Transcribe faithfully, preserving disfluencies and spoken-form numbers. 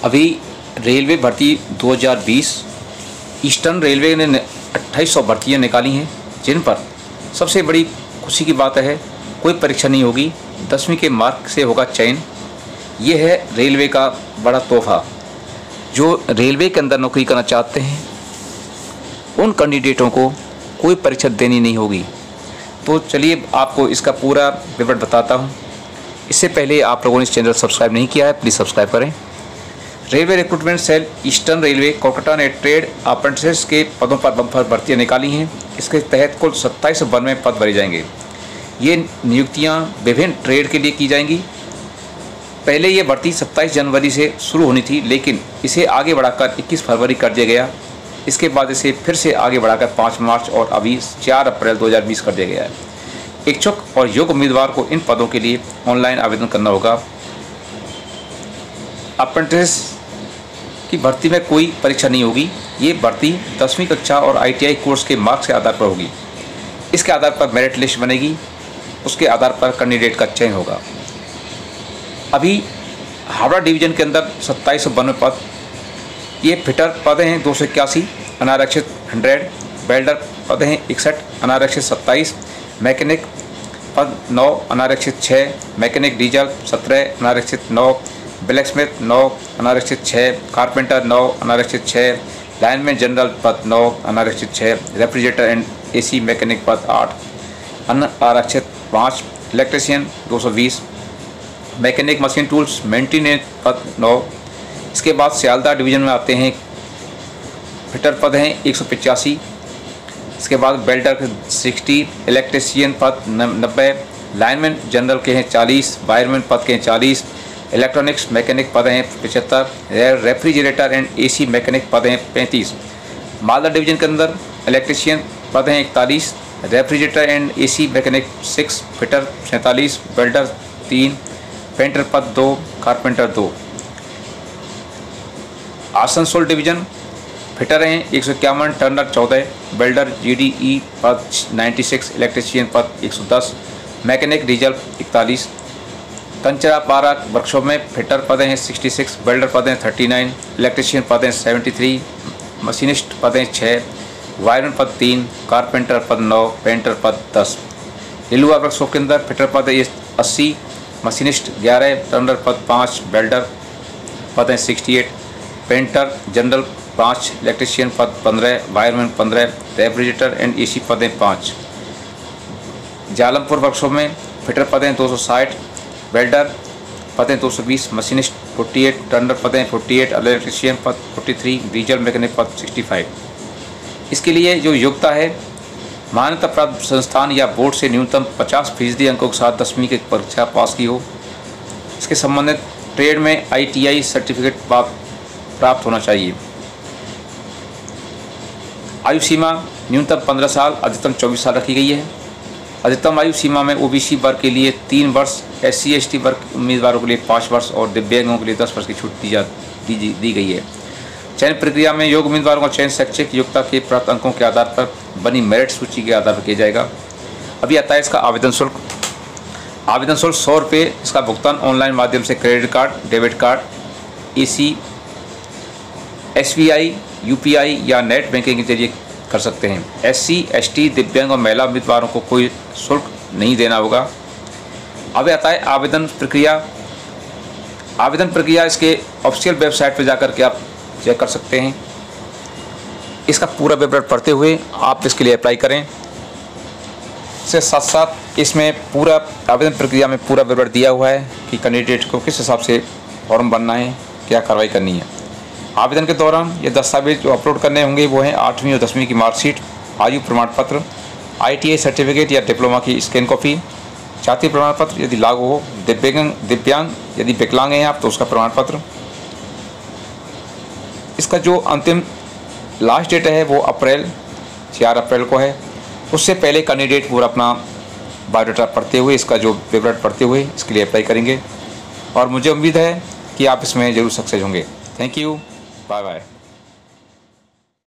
अभी रेलवे भर्ती दो हज़ार बीस ईस्टर्न रेलवे ने अट्ठाईस सौ भर्तियाँ निकाली हैं, जिन पर सबसे बड़ी खुशी की बात है कोई परीक्षा नहीं होगी, दसवीं के मार्क से होगा चयन। ये है रेलवे का बड़ा तोहफा। जो रेलवे के अंदर नौकरी करना चाहते हैं उन कैंडिडेटों को कोई परीक्षा देनी नहीं होगी। तो चलिए आपको इसका पूरा विवरण बताता हूँ। इससे पहले आप लोगों ने इस चैनल सब्सक्राइब नहीं किया है, प्लीज़ सब्सक्राइब करें। Railway recruitment cell eastern railway Kolkata ने ट्रेड अप्रेंटिस के पदों पर बम्पर भर्तियाँ निकाली हैं। इसके तहत कुल सत्ताईस सौ बानवे पद भरे जाएंगे। ये नियुक्तियाँ विभिन्न ट्रेड के लिए की जाएंगी। पहले ये भर्ती सत्ताईस जनवरी से शुरू होनी थी, लेकिन इसे आगे बढ़ाकर इक्कीस फरवरी कर दिया गया। इसके बाद इसे फिर से आगे बढ़ाकर पाँच मार्च और अभी चार अप्रैल दो हज़ार बीस कर दिया गया है। इच्छुक और योग्य उम्मीदवार को इन पदों के लिए ऑनलाइन आवेदन करना होगा। अप्रेंटिस की भर्ती में कोई परीक्षा नहीं होगी। ये भर्ती दसवीं कक्षा और आई टी आई कोर्स के मार्क्स के आधार पर होगी। इसके आधार पर मेरिट लिस्ट बनेगी, उसके आधार पर कैंडिडेट का चयन होगा। अभी हावड़ा डिवीज़न के अंदर सत्ताईस सौ बानवे पद, ये फिटर पद हैं दो सौ इक्यासी, अनारक्षित हंड्रेड, वेल्डर पद हैं इकसठ, अनारक्षित सत्ताईस, मैकेनिक पद नौ, अनारक्षित छः, मैकेनिक डीजल सत्रह, अनारक्षित नौ, ब्लैकस्मिथ नौ, अनारक्षित छः, कारपेंटर नौ, अनारक्षित छः, लाइनमैन जनरल पद नौ, अनारक्षित छः, रेफ्रिजरेटर एंड एसी मैकेनिक पद आठ, अनारक्षित पाँच, इलेक्ट्रीशियन दो सौ बीस, मैकेनिक मशीन टूल्स मेंटेनेंस पद नौ। इसके बाद सियालदह डिवीज़न में आते हैं फिटर पद हैं एक सौ पचासी। इसके बाद बेल्टर के साठ, इलेक्ट्रीशियन पद नब्बे, लाइनमैन जनरल के हैं चालीस, वायरमैन पद के हैं चालीस, इलेक्ट्रॉनिक्स मैकेनिक पद हैं पचहत्तर, रेफ्रिजरेटर एंड एसी मैकेनिक पद हैं पैंतीस। मालदा डिवीज़न के अंदर इलेक्ट्रीशियन पद हैं इकतालीस, refrigerator and AC mechanic six, fitter सैंतालीस, वेल्डर तीन, पेंटर पद दो, कारपेंटर दो। आसनसोल डिवीज़न फिटर हैं एक सौ इक्यावन, टर्नर चौदह, वेल्डर जी डी ई पद छियानवे, इलेक्ट्रीशियन पद एक सौ दस, मैकेनिक डीजल इकतालीस। कंचरापारा वर्कशॉप में फिटर पद हैं छियासठ, वेल्डर पद हैं उनतालीस, इलेक्ट्रीशियन पद हैं तिहत्तर, मशीनिस्ट पद हैं छः, वायरमैन पद तीन, कारपेंटर पद नौ, पेंटर पद दस। लिलुआ वर्कशॉप के अंदर फिटर पद है अस्सी, मशीनिस्ट ग्यारह, टर्नर पद पाँच, वेल्डर पद हैं अड़सठ, पेंटर जनरल पाँच, इलेक्ट्रीशियन पद पंद्रह, वायरमैन पंद्रह, रेफ्रिजरेटर एंड एसी पद हैं पाँच। जालमपुर वर्कशॉप में फिटर पद हैं दो सौ साठ, वेल्डर पद हैं दो सौ बीस, मशीनिस्ट अड़तालीस, टर्नर पद हैं अड़तालीस, इलेक्ट्रीशियन पद तैंतालीस, डीजल मैकेनिक पद पैंसठ। इसके लिए जो योग्यता है, मान्यता प्राप्त संस्थान या बोर्ड से न्यूनतम पचास फीसदी अंकों के साथ दसवीं की परीक्षा पास की हो। इसके संबंधित ट्रेड में आई टी आई सर्टिफिकेट प्राप्त होना चाहिए। आयु सीमा न्यूनतम पंद्रह साल, अधिकतम चौबीस साल रखी गई है। अधिकतम आयु सीमा में ओ बी सी वर्ग के लिए तीन वर्ष, एस सी एस टी वर्ग उम्मीदवारों के लिए पाँच वर्ष और दिव्यांगों के लिए दस वर्ष की छूट दी जा दी, दी गई है। चयन प्रक्रिया में योग्य उम्मीदवारों का चयन शैक्षिक योग्यता के प्राप्त अंकों के आधार पर बनी मेरिट सूची के आधार पर किया जाएगा। अभी आता है इसका आवेदन शुल्क। आवेदन शुल्क सौ रुपये। इसका भुगतान ऑनलाइन माध्यम से credit card, debit card, A C, S B I, U P I या नेट बैंकिंग के जरिए कर सकते हैं। एस सी, एस टी, दिव्यांग और महिला उम्मीदवारों को कोई शुल्क नहीं देना होगा। अब आता है आवेदन प्रक्रिया। आवेदन प्रक्रिया इसके ऑफिशियल वेबसाइट पर जाकर के आप चेक कर सकते हैं। इसका पूरा विवरण पढ़ते हुए आप इसके लिए अप्लाई करें। इसके साथ साथ इसमें पूरा आवेदन प्रक्रिया में पूरा विवरण दिया हुआ है कि कैंडिडेट को किस हिसाब से फॉर्म भरना है, क्या कार्रवाई करनी है। आवेदन के दौरान ये दस्तावेज जो अपलोड करने होंगे वो हैं आठवीं और दसवीं की मार्कशीट, आयु प्रमाण पत्र, आई टी आई सर्टिफिकेट या डिप्लोमा की स्कैन कॉपी, जाति प्रमाण पत्र यदि लागू हो, दिव्यांग दिव्यांग यदि विकलांग हैं आप तो उसका प्रमाण पत्र। इसका जो अंतिम लास्ट डेट है वो अप्रैल चार अप्रैल को है। उससे पहले कैंडिडेट पूरा अपना बायोडाटा पढ़ते हुए, इसका जो विवरण पढ़ते हुए इसके लिए अप्लाई करेंगे और मुझे उम्मीद है कि आप इसमें ज़रूर सक्सेस होंगे। Thank you, bye bye.